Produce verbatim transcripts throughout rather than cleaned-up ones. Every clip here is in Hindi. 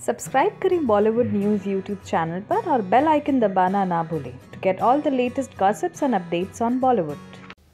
सब्सक्राइब करें बॉलीवुड न्यूज़ यूट्यूब चैनल पर और बेल आइकन दबाना ना भूलें to get all the latest gossips and updates on Bollywood.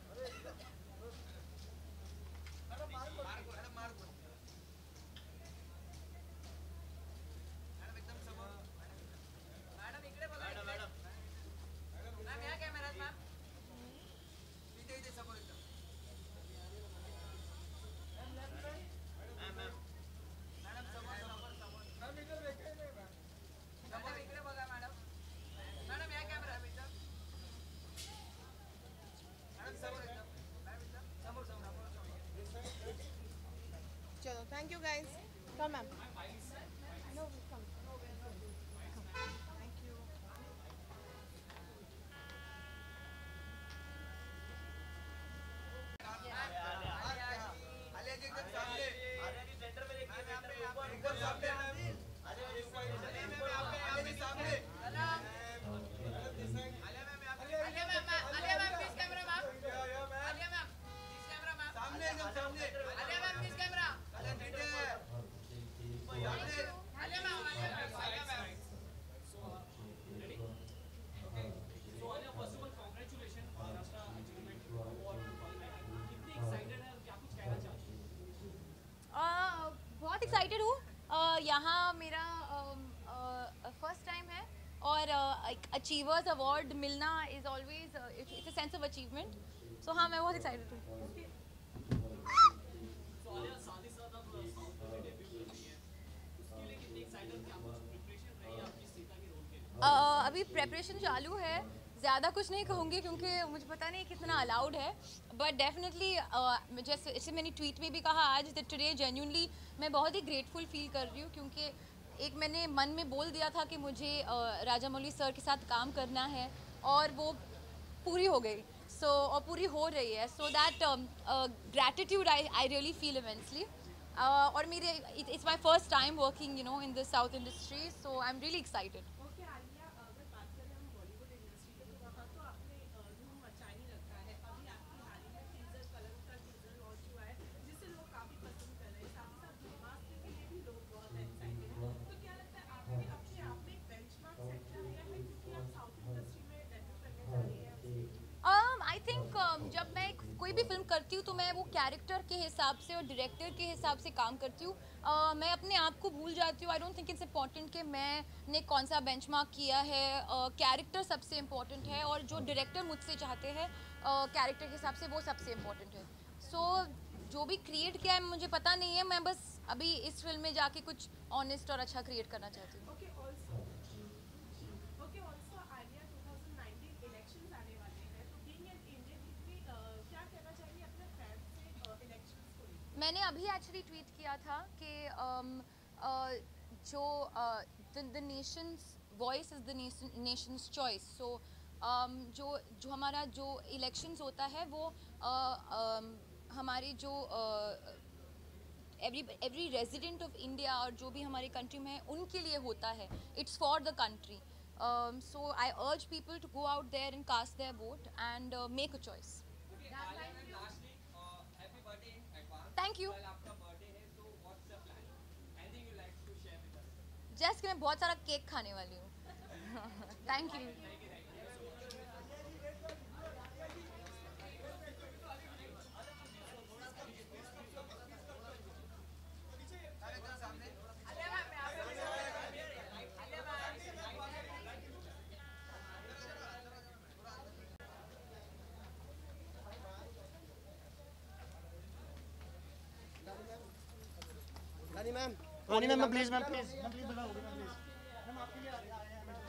चलो, thank you guys. Come ma'am. No come. Thank you. बहुत एक्साइटेड हूँ। यहाँ मेरा फर्स्ट टाइम है और अचीवर्स अवार्ड मिलना is always it's a sense of achievement. So हाँ, मैं बहुत एक्साइटेड हूँ। uh, अभी प्रेपरेशन चालू है। ज़्यादा कुछ नहीं कहूँगी क्योंकि मुझे पता नहीं कितना अलाउड है, बट डेफिनेटली uh, जैसे जैसे मैंने ट्वीट में भी कहा आज दैट टुडे जेन्युइनली मैं बहुत ही ग्रेटफुल फील कर रही हूँ, क्योंकि एक मैंने मन में बोल दिया था कि मुझे uh, राजा मौली सर के साथ काम करना है और वो पूरी हो गई। सो so, और पूरी हो रही है। So that gratitude I I really feel immensely. और मेरे it's my first time working you know in the south industry, so I am really excited. I think जब मैं कोई भी फिल्म करती हूँ तो मैं वो कैरेक्टर के हिसाब से और डायरेक्टर के हिसाब से काम करती हूँ। uh, मैं अपने आप को भूल जाती हूँ। I don't think it's important कि मैंने कौन सा बेंचमार्क किया है। कैरेक्टर uh, सबसे इम्पॉर्टेंट है और जो डायरेक्टर मुझसे चाहते हैं कैरेक्टर uh, के हिसाब से वो सबसे इम्पॉर्टेंट है। सो so, जो भी क्रिएट किया है मुझे पता नहीं है, मैं बस अभी इस फिल्म में जाके कुछ ऑनेस्ट और अच्छा क्रिएट करना चाहती हूँ। मैंने अभी एक्चुअली ट्वीट किया था कि um, uh, जो the nation's voice is the nation's choice. So जो जो हमारा जो इलेक्शंस होता है वो uh, um, हमारे जो every every resident of India और जो भी हमारे कंट्री में है उनके लिए होता है। It's for the country. So I urge people to go out there and cast their vote and make a choice. Thank you. Just मैं बहुत सारा केक खाने वाली हूँ। Thank you. Rani ma'am, Rani ma'am please ma'am please ma'am please बुलाओ मैम प्लीज मैम आपके लिए आए हैं मैम।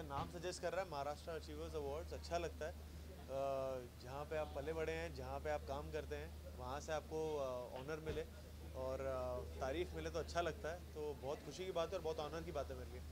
नाम सजेस्ट कर रहा है, महाराष्ट्र अचीवर्स अवार्ड्स, अच्छा लगता है। अ, जहाँ पे आप पले बड़े हैं, जहाँ पे आप काम करते हैं, वहाँ से आपको ऑनर मिले और तारीफ़ मिले तो अच्छा लगता है। तो बहुत खुशी की बात है और बहुत ऑनर की बात है मेरे लिए।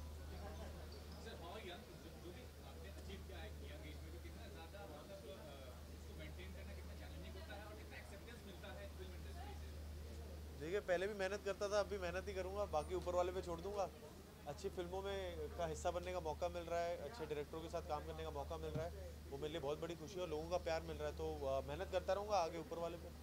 देखिए, पहले भी मेहनत करता था, अब भी मेहनत ही करूँगा, बाकी ऊपर वाले पे छोड़ दूँगा। अच्छी फिल्मों में का हिस्सा बनने का मौका मिल रहा है, अच्छे डायरेक्टरों के साथ काम करने का मौका मिल रहा है, वो मेरे लिए बहुत बड़ी खुशी है और लोगों का प्यार मिल रहा है, तो अ, मेहनत करता रहूँगा आगे ऊपर वाले पे।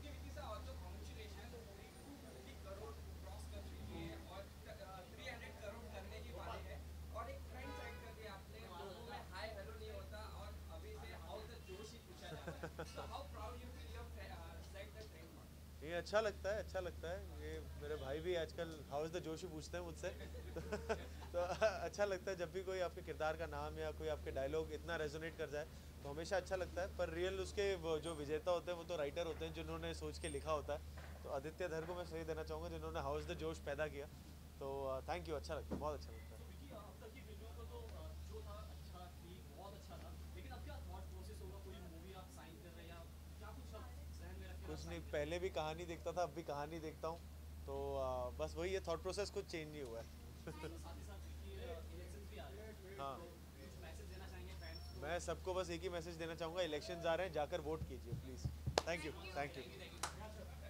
ये अच्छा लगता है, अच्छा लगता है। ये मेरे भाई भी आजकल हाउ इज़ द जोशी पूछते हैं मुझसे तो, तो अच्छा लगता है जब भी कोई आपके किरदार का नाम या कोई आपके डायलॉग इतना रेजोनेट कर जाए, तो हमेशा अच्छा लगता है। पर रियल उसके वो जो विजेता होते हैं वो तो राइटर होते हैं, जिन्होंने सोच के लिखा होता है। तो आदित्य धर को मैं सही देना चाहूँगा, जिन्होंने हाउ इज़ द जोश पैदा किया। तो थैंक यू, अच्छा लगता है, बहुत अच्छा लगता है। कुछ नहीं, पहले भी कहानी देखता था, अब भी कहानी देखता हूँ। तो आ, बस वही है, थॉट प्रोसेस कुछ चेंज नहीं हुआ है। हाँ, मैं सबको बस एक ही मैसेज देना चाहूँगा, इलेक्शंस आ रहे हैं, जाकर वोट कीजिए please. Thank you, thank you.